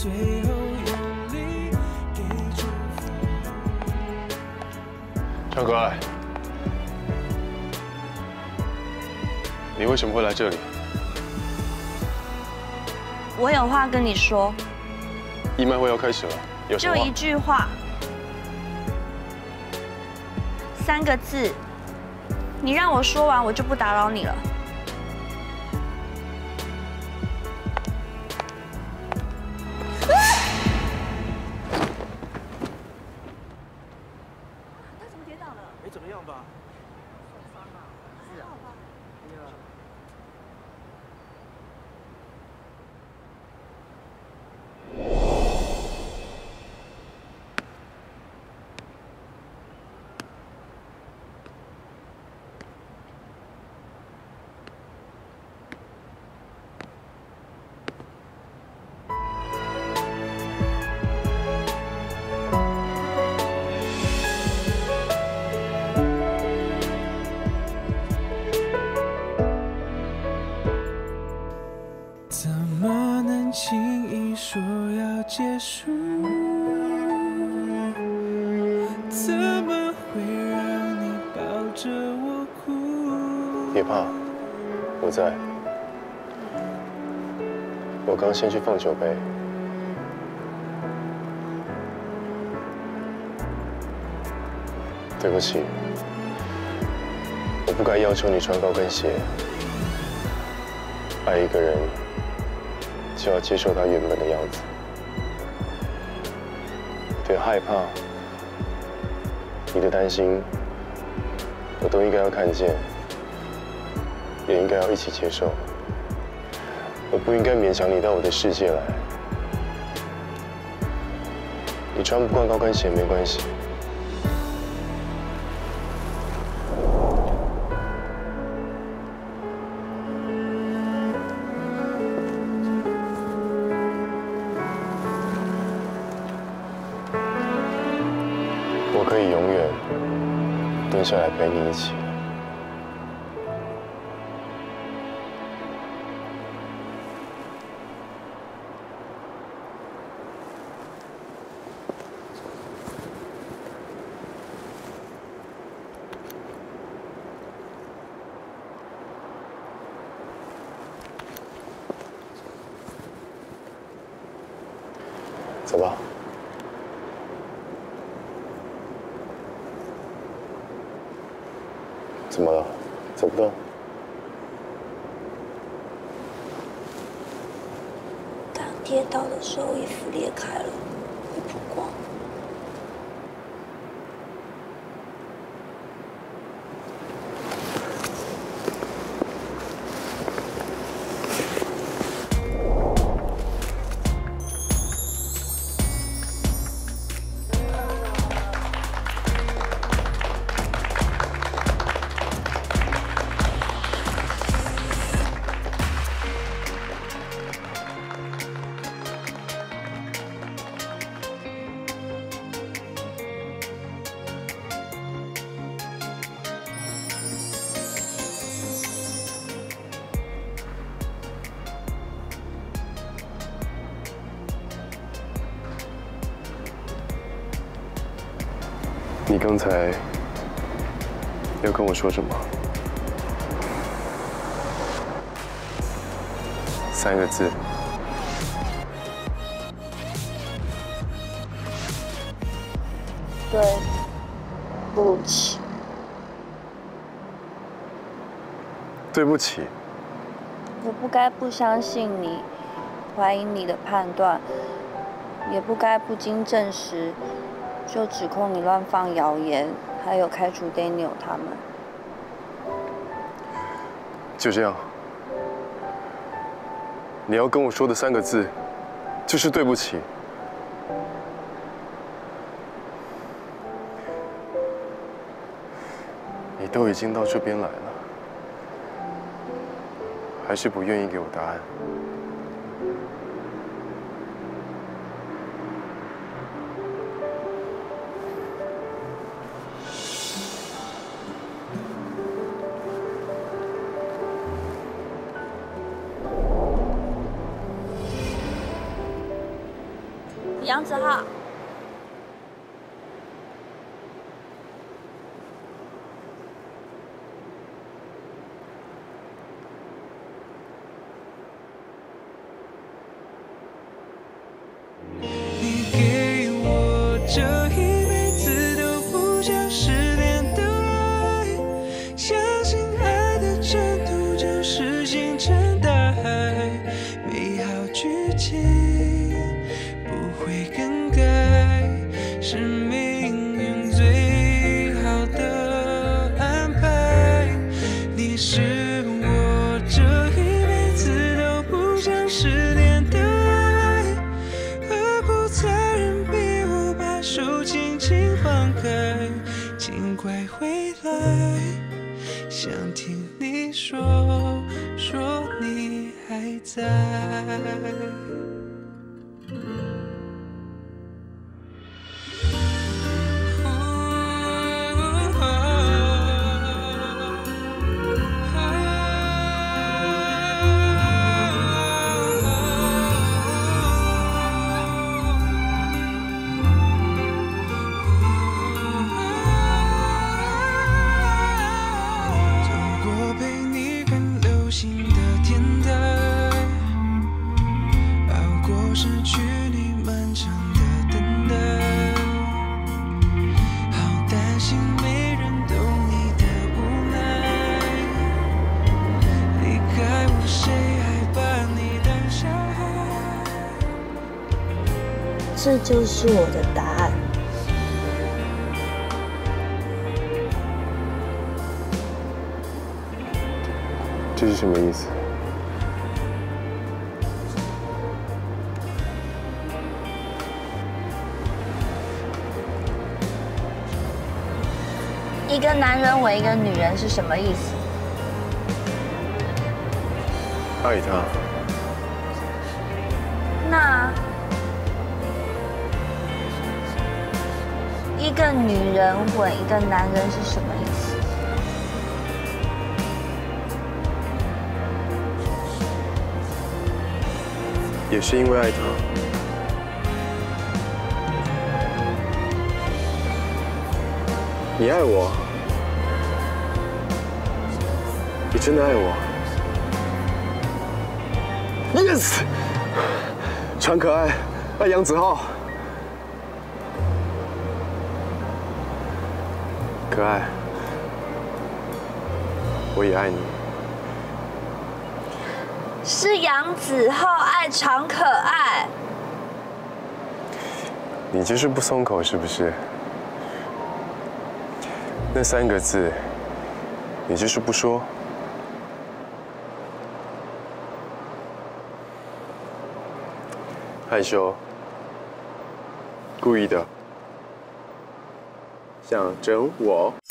最后用力给祝福。 张可爱，你为什么会来这里？ 我有话跟你说。 义卖会要开始了，有什么话？ 就一句话，3个字。你让我说完，我就不打扰你了。他怎么跌倒了？ 没怎么样吧？ 受伤了，还好吧？ 怎么能轻易说要结束？怎么会让你抱着我哭？ 别怕，我在。我刚先去放酒杯。对不起，我不该要求你穿高跟鞋。爱一个人，就要接受他原本的样子。对害怕，你的担心，我都应该要看见，也应该要一起接受。我不应该勉强你到我的世界来。你穿不惯高跟鞋没关系。我可以永远蹲下来陪你一起。走吧。怎么了？走不动？ 刚跌倒的时候，衣服裂开了，会曝光。 你刚才要跟我说什么？3个字。 对不起。 对不起。 我不该不相信你，怀疑你的判断，也不该不经证实就指控你乱放谣言，还有开除 Daniel 他们。 就这样。你要跟我说的3个字，就是对不起。你都已经到这边来了，还是不愿意给我答案？ 杨子浩。 你给我这一辈子都不想失联的爱，相信爱的征途就是星辰大海，美好剧情不会更改，是命运最好的安排。你是我这一辈子都不想失联的爱，何苦残忍逼我把手轻轻放开？尽快回来，想听你说你还在。失去你漫长的等待，好担心没人懂你的无奈。离开我，谁还把你当小孩？ 这就是我的答案。 这是什么意思？ 一个男人吻一个女人是什么意思？ 爱他。 那一个女人吻一个男人是什么意思？ 也是因为爱他。你爱我，你真的爱我。Yes， 传可爱，爱杨子浩。可爱，我也爱你。 是杨子浩爱常可爱。 你就是不松口是不是？那3个字，你就是不说。害羞，故意的，想整我。